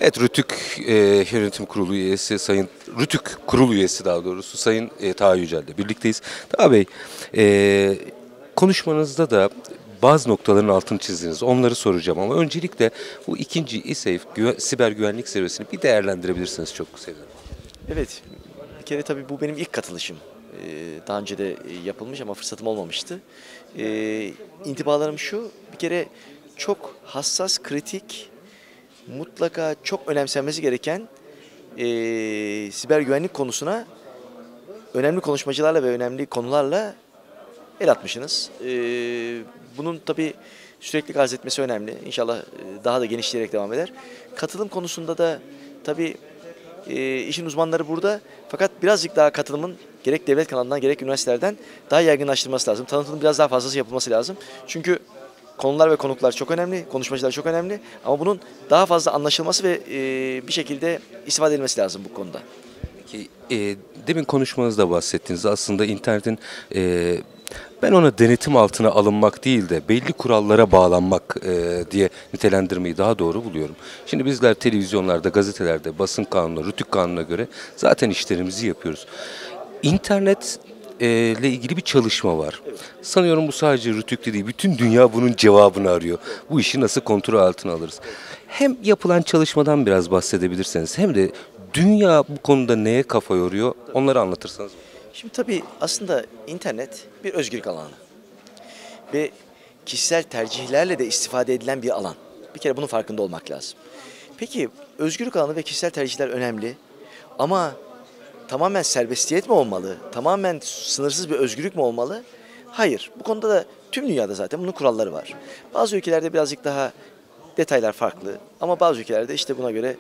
Evet, Yönetim Kurulu üyesi Sayın Rütük Kurulu üyesi daha doğrusu Sayın Taha Yücel'le birlikteyiz. Taha Bey, konuşmanızda da bazı noktaların altını çizdiniz. Onları soracağım ama öncelikle bu ikinci siber güvenlik zirvesini bir değerlendirebilirsiniz, çok sevinirim. Evet, bir kere tabii bu benim ilk katılışım. Daha önce de yapılmış ama fırsatım olmamıştı. İntibalarım şu, bir kere çok hassas, kritik, mutlaka çok önemsenmesi gereken siber güvenlik konusuna önemli konuşmacılarla ve önemli konularla el atmışsınız. Bunun tabii sürekli arz etmesi önemli. İnşallah daha da genişleyerek devam eder. Katılım konusunda da tabii işin uzmanları burada. Fakat birazcık daha katılımın gerek devlet kanalından gerek üniversitelerden daha yaygınlaştırması lazım. Tanıtımın biraz daha fazlası yapılması lazım. Çünkü konular ve konuklar çok önemli, konuşmacılar çok önemli. Ama bunun daha fazla anlaşılması ve bir şekilde istifade edilmesi lazım bu konuda. Peki, demin konuşmanızda bahsettiniz. Aslında internetin ben ona denetim altına alınmak değil de belli kurallara bağlanmak diye nitelendirmeyi daha doğru buluyorum. Şimdi bizler televizyonlarda, gazetelerde, basın kanunu, rütük kanununa göre zaten işlerimizi yapıyoruz. İnternet ile ilgili bir çalışma var. Sanıyorum bu sadece Rütük'te değil, bütün dünya bunun cevabını arıyor. Bu işi nasıl kontrol altına alırız? Hem yapılan çalışmadan biraz bahsedebilirseniz hem de dünya bu konuda neye kafa yoruyor, onları anlatırsanız. Şimdi tabii aslında internet bir özgürlük alanı ve kişisel tercihlerle de istifade edilen bir alan. Bir kere bunun farkında olmak lazım. Peki özgürlük alanı ve kişisel tercihler önemli ama tamamen serbestiyet mi olmalı? Tamamen sınırsız bir özgürlük mü olmalı? Hayır. Bu konuda da tüm dünyada zaten bunun kuralları var. Bazı ülkelerde birazcık daha detaylar farklı ama bazı ülkelerde işte buna göre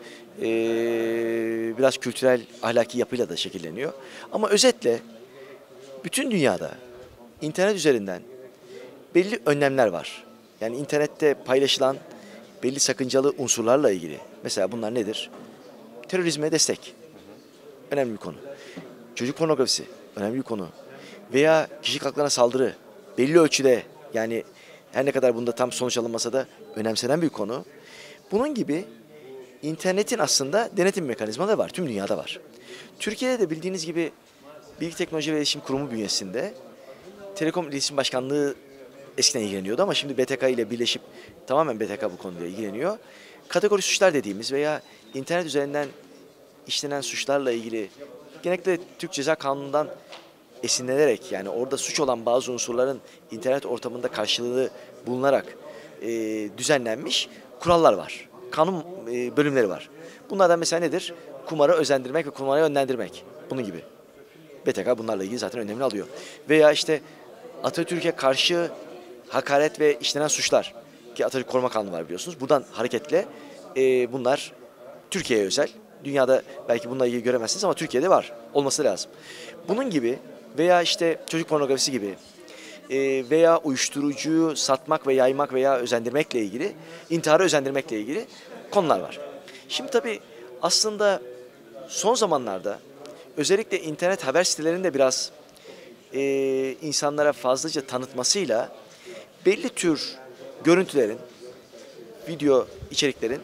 biraz kültürel, ahlaki yapıyla da şekilleniyor. Ama özetle bütün dünyada internet üzerinden belli önlemler var. Yani internette paylaşılan belli sakıncalı unsurlarla ilgili. Mesela bunlar nedir? Terörizme destek. Önemli bir konu. Çocuk pornografisi. Önemli bir konu. Veya kişilik haklarına saldırı. Belli ölçüde, yani her ne kadar bunda tam sonuç alınmasa da önemsenen bir konu. Bunun gibi internetin aslında denetim mekanizmaları var. Tüm dünyada var. Türkiye'de de bildiğiniz gibi Bilgi Teknoloji ve İletişim Kurumu bünyesinde Telekom İletişim Başkanlığı eskiden ilgileniyordu ama şimdi BTK ile birleşip tamamen BTK bu konuyla ilgileniyor. Kategori suçlar dediğimiz veya internet üzerinden işlenen suçlarla ilgili genellikle Türk Ceza Kanunu'ndan esinlenerek, yani orada suç olan bazı unsurların internet ortamında karşılığı bulunarak düzenlenmiş kurallar var. Kanun bölümleri var. Bunlardan mesela nedir? Kumara özendirmek ve kumara yönlendirmek. Bunun gibi. BTK bunlarla ilgili zaten önemini alıyor. Veya işte Atatürk'e karşı hakaret ve işlenen suçlar. Ki Atatürk Koruma Kanunu var biliyorsunuz. Buradan hareketle bunlar Türkiye'ye özel. Dünyada belki bununla ilgili göremezsiniz ama Türkiye'de var. Olması lazım. Bunun gibi veya işte çocuk pornografisi gibi veya uyuşturucuyu satmak ve yaymak veya özendirmekle ilgili, intiharı özendirmekle ilgili konular var. Şimdi tabii aslında son zamanlarda özellikle internet haber sitelerinin de biraz insanlara fazlaca tanıtmasıyla belli tür görüntülerin, video içeriklerin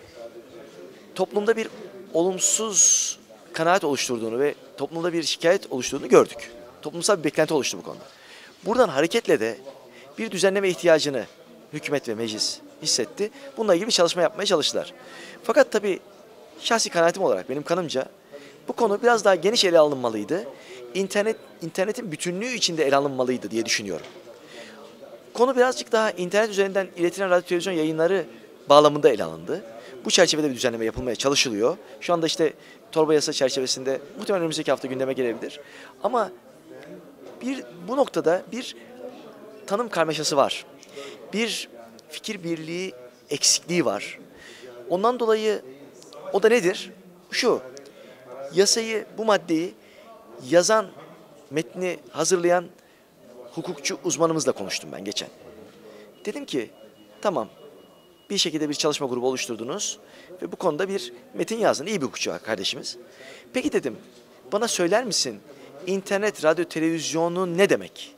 toplumda bir olumsuz kanaat oluşturduğunu ve toplumda bir şikayet oluşturduğunu gördük. Toplumsal bir beklenti oluştu bu konuda. Buradan hareketle de bir düzenleme ihtiyacını hükümet ve meclis hissetti. Bununla ilgili bir çalışma yapmaya çalıştılar. Fakat tabii şahsi kanaatim olarak benim kanımca bu konu biraz daha geniş ele alınmalıydı. İnternetin bütünlüğü içinde ele alınmalıydı diye düşünüyorum. Konu birazcık daha internet üzerinden iletilen radyo televizyon yayınları bağlamında ele alındı. Bu çerçevede bir düzenleme yapılmaya çalışılıyor. Şu anda işte torba yasa çerçevesinde muhtemelen önümüzdeki hafta gündeme gelebilir. Ama bu noktada bir tanım karmaşası var. Bir fikir birliği eksikliği var. Ondan dolayı o da nedir? Şu, yasayı, bu maddeyi yazan, metni hazırlayan hukukçu uzmanımızla konuştum ben geçen. Dedim ki, tamam, bir şekilde bir çalışma grubu oluşturdunuz ve bu konuda bir metin yazdın. İyi bir hukukçu kardeşimiz. Peki dedim, bana söyler misin internet, radyo, televizyonu ne demek?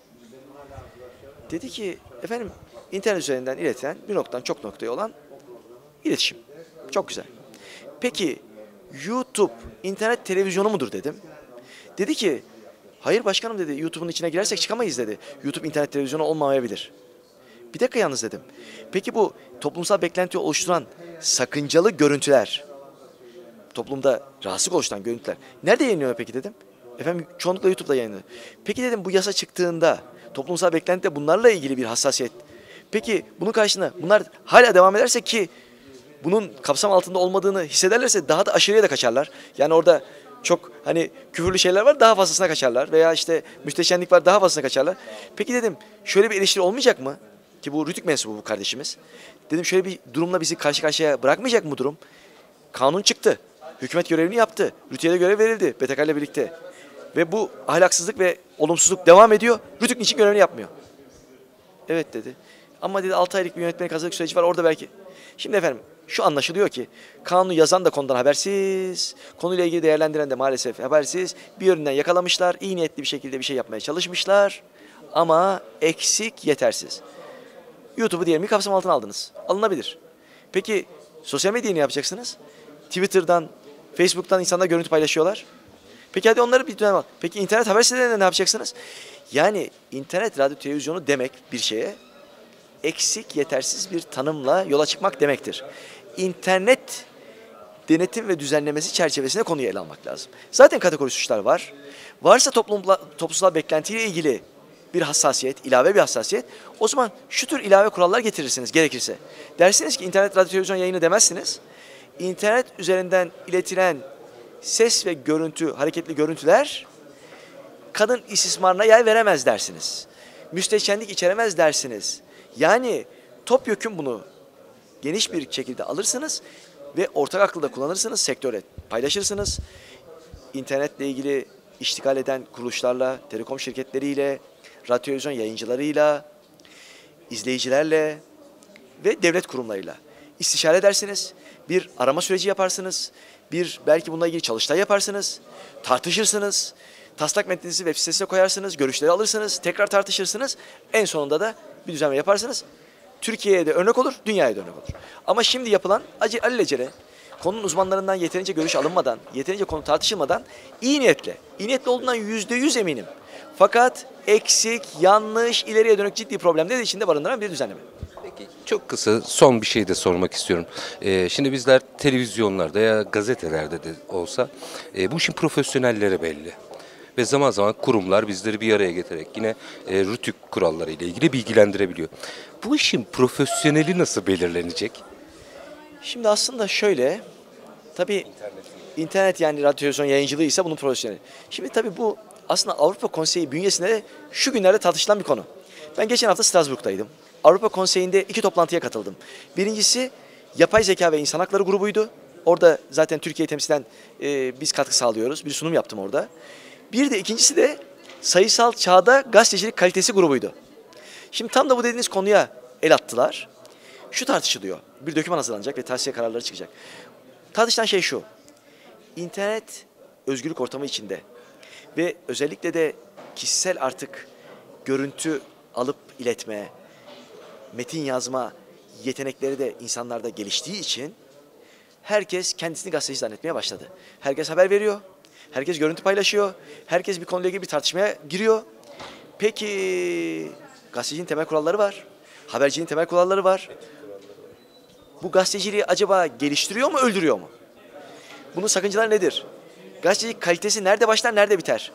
Dedi ki, efendim internet üzerinden iletilen bir noktadan çok noktaya olan iletişim. Çok güzel. Peki YouTube internet televizyonu mudur dedim. Dedi ki hayır başkanım dedi, YouTube'un içine girersek çıkamayız dedi. YouTube internet televizyonu olmayabilir. Bir dakika yalnız dedim. Peki bu toplumsal beklenti oluşturan sakıncalı görüntüler, toplumda rahatsızlık oluşturan görüntüler nerede yayınlanıyor peki dedim. Efendim çoğunlukla YouTube'da yayınlanıyor. Peki dedim bu yasa çıktığında toplumsal beklentide bunlarla ilgili bir hassasiyet. Peki bunun karşısında bunlar hala devam ederse ki bunun kapsam altında olmadığını hissederlerse daha da aşırıya da kaçarlar. Yani orada çok hani küfürlü şeyler var, daha fazlasına kaçarlar veya işte müsteşenlik var, daha fazlasına kaçarlar. Peki dedim şöyle bir eleştiri olmayacak mı? Ki bu Rütük mensubu bu kardeşimiz. Dedim şöyle bir durumla bizi karşı karşıya bırakmayacak mı bu durum? Kanun çıktı. Hükümet görevini yaptı. Rütük'e de görev verildi BTK ile birlikte. Ve bu ahlaksızlık ve olumsuzluk devam ediyor. Rütük niçin görevini yapmıyor? Evet dedi. Ama dedi 6 aylık bir yönetmelik hazırlık süreci var orada belki. Şimdi efendim şu anlaşılıyor ki kanunu yazan da konudan habersiz, konuyla ilgili değerlendiren de maalesef habersiz. Bir yönünden yakalamışlar, iyi niyetli bir şekilde bir şey yapmaya çalışmışlar ama eksik, yetersiz. YouTube'u diyelim ki kapsam altına aldınız. Alınabilir. Peki sosyal medyayı ne yapacaksınız? Twitter'dan, Facebook'tan insanlar görüntü paylaşıyorlar. Peki hadi onları bir dönem al. Peki internet haber sitelerinde ne yapacaksınız? Yani internet, radyo, televizyonu demek bir şeye eksik, yetersiz bir tanımla yola çıkmak demektir. İnternet denetim ve düzenlemesi çerçevesinde konuyu ele almak lazım. Zaten kategori suçlar var. Varsa toplumsal beklentiyle ilgili bir hassasiyet, ilave bir hassasiyet. O zaman şu tür ilave kurallar getirirsiniz gerekirse. Dersiniz ki internet, radyo, televizyon yayını demezsiniz. İnternet üzerinden iletilen ses ve görüntü, hareketli görüntüler kadın istismarına yer veremez dersiniz. Müstehcenlik içeremez dersiniz. Yani topyekun bunu geniş bir şekilde alırsınız ve ortak aklı da kullanırsınız, sektöre paylaşırsınız. İnternetle ilgili iştigal eden kuruluşlarla, telekom şirketleriyle, radyo televizyon yayıncılarıyla, izleyicilerle ve devlet kurumlarıyla istişare edersiniz. Bir arama süreci yaparsınız. Bir belki bununla ilgili çalıştay yaparsınız. Tartışırsınız. Taslak metninizi web sitesine koyarsınız. Görüşleri alırsınız. Tekrar tartışırsınız. En sonunda da bir düzenleme yaparsınız. Türkiye'ye de örnek olur, dünyaya da örnek olur. Ama şimdi yapılan alelacele, konunun uzmanlarından yeterince görüş alınmadan, yeterince konu tartışılmadan iyi niyetli olduğundan %100 eminim. Fakat eksik, yanlış, ileriye dönük ciddi problemleri de içinde barındıran bir düzenleme. Peki çok kısa son bir şey de sormak istiyorum. Şimdi bizler televizyonlarda ya gazetelerde de olsa bu işin profesyonelleri belli. Ve zaman zaman kurumlar bizleri bir araya getirerek yine Rütük kuralları ile ilgili bilgilendirebiliyor. Bu işin profesyoneli nasıl belirlenecek? Şimdi aslında şöyle, tabii internet yani radyo televizyon yayıncılığı ise bunun profesyoneli. Şimdi tabii bu aslında Avrupa Konseyi bünyesinde de şu günlerde tartışılan bir konu. Ben geçen hafta Strasbourg'daydım. Avrupa Konseyi'nde 2 toplantıya katıldım. Birincisi yapay zeka ve insan hakları grubuydu. Orada zaten Türkiye'yi temsilen biz katkı sağlıyoruz. Bir sunum yaptım orada. Bir de ikincisi de sayısal çağda gazetecilik kalitesi grubuydu. Şimdi tam da bu dediğiniz konuya el attılar. Şu tartışılıyor. Bir doküman hazırlanacak ve tavsiye kararları çıkacak. Tartışılan şey şu. İnternet özgürlük ortamı içinde ve özellikle de kişisel artık görüntü alıp iletme, metin yazma yetenekleri de insanlarda geliştiği için herkes kendisini gazeteci zannetmeye başladı. Herkes haber veriyor, herkes görüntü paylaşıyor, herkes bir konuyla ilgili bir tartışmaya giriyor. Peki gazeteciliğin temel kuralları var, haberciliğin temel kuralları var. Bu gazeteciliği acaba geliştiriyor mu, öldürüyor mu? Bunun sakıncaları nedir? Gazetecilik kalitesi nerede başlar, nerede biter?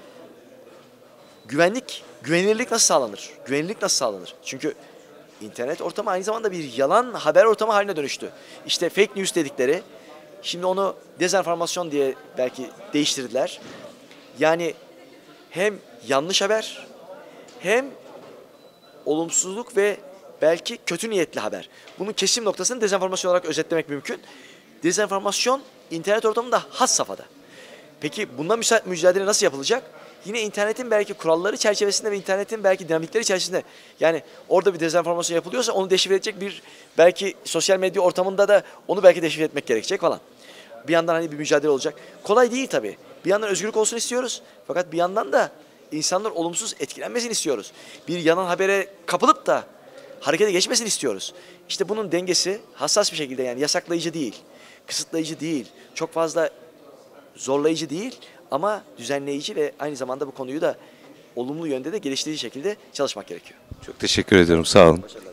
Güvenilirlik nasıl sağlanır? Güvenilirlik nasıl sağlanır? Çünkü internet ortamı aynı zamanda bir yalan haber ortamı haline dönüştü. İşte fake news dedikleri, şimdi onu dezenformasyon diye belki değiştirdiler. Yani hem yanlış haber, hem olumsuzluk ve belki kötü niyetli haber. Bunun kesim noktasını dezenformasyon olarak özetlemek mümkün. Dezenformasyon internet ortamında had safhada. Peki bununla mücadele nasıl yapılacak? Yine internetin belki kuralları çerçevesinde ve internetin belki dinamikleri içerisinde. Yani orada bir dezenformasyon yapılıyorsa onu deşifre edecek bir belki sosyal medya ortamında da onu belki deşifre etmek gerekecek falan. Bir yandan hani bir mücadele olacak. Kolay değil tabii. Bir yandan özgürlük olsun istiyoruz. Fakat bir yandan da insanlar olumsuz etkilenmesini istiyoruz. Bir yanan habere kapılıp da harekete geçmesini istiyoruz. İşte bunun dengesi hassas bir şekilde, yani yasaklayıcı değil, kısıtlayıcı değil, çok fazla zorlayıcı değil ama düzenleyici ve aynı zamanda bu konuyu da olumlu yönde de geliştirici şekilde çalışmak gerekiyor. Çok teşekkür ediyorum. Sağ olun.